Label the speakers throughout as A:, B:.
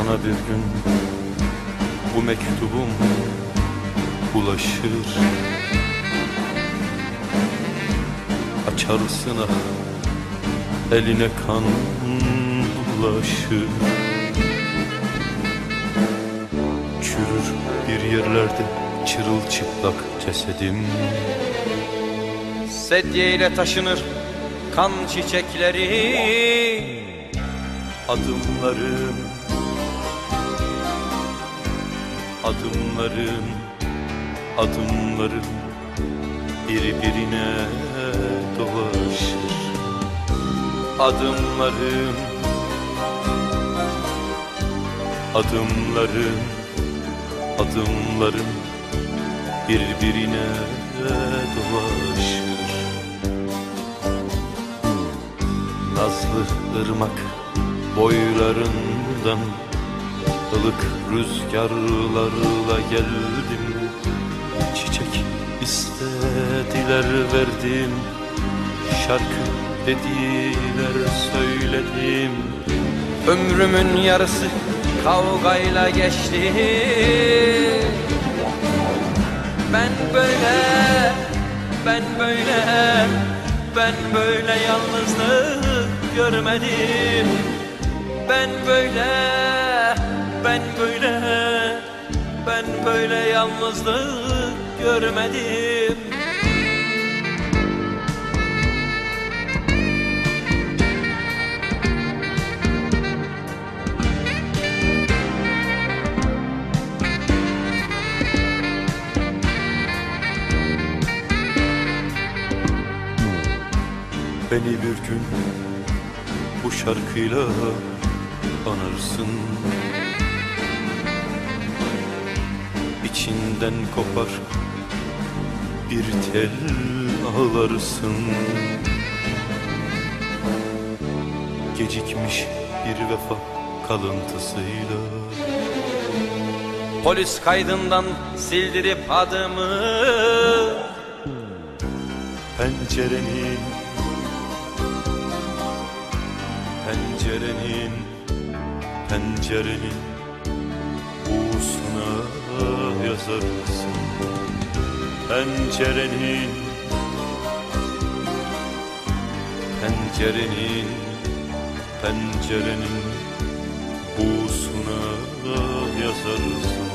A: sana bir gün bu mektubum ulaşır. Açarsın ah, eline kan bulaşır. Çürür bir yerlerde çırılçıplak cesedim.
B: Sedyeyle taşınır kan çiçekleri.
A: Adımlarım, adımlarım, adımlarım birbirine dolaşır. Adımlarım, adımlarım, adımlarım birbirine dolaşır. Nazlı ırmak boylarından ılık rüzgarlarla geldim. Çiçek istediler verdim, şarkı dediler söyledim.
B: Ömrümün yarısı kavgayla geçti. Ben böyle, ben böyle, ben böyle yalnızlık görmedim. Ben böyle, ben böyle, ben böyle yalnızlık görmedim.
A: Beni bir gün bu şarkıyla anarsın. İçinden kopar bir tel ağlarsın. Gecikmiş bir vefa kalıntısıyla
B: Polis kaydından sildirip adımı.
A: pencerenin, pencerenin, pencerenin buğusuna yazarsın. Pencerenin, pencerenin, pencerenin buğusuna yazarsın.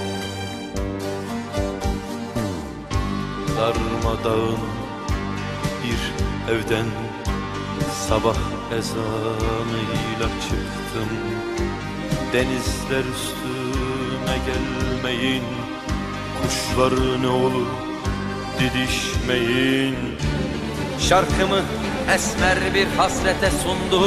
A: Darmadağın bir evden sabah ezanıyla çıktım. Denizler üstüme gelmeyin, kuşlar ne olur didişmeyin.
B: Şarkımı esmer bir hasrete sundu.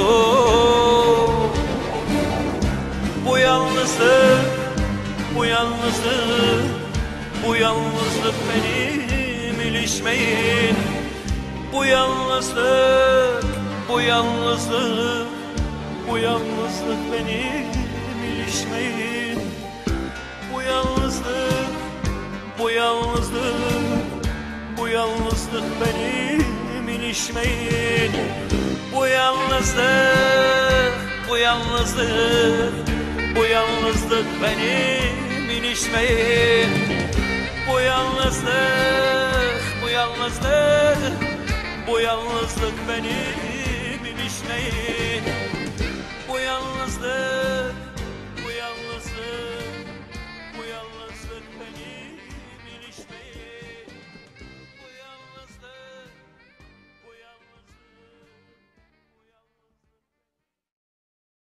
B: Bu yalnızlık, bu yalnızlık, bu yalnızlık benim ilişmeyin. Bu yalnızlık, bu yalnızlık, bu yalnızlık benim ilişmeyin. Bu yalnızlık, bu yalnızlık, bu yalnızlık benim ilişmeyin. Bu yalnızlık, bu yalnızlık, bu yalnızlık benim ilişmeyin. Bu yalnızlık, bu yalnızlık, bu yalnızlık benim ilişmeyin.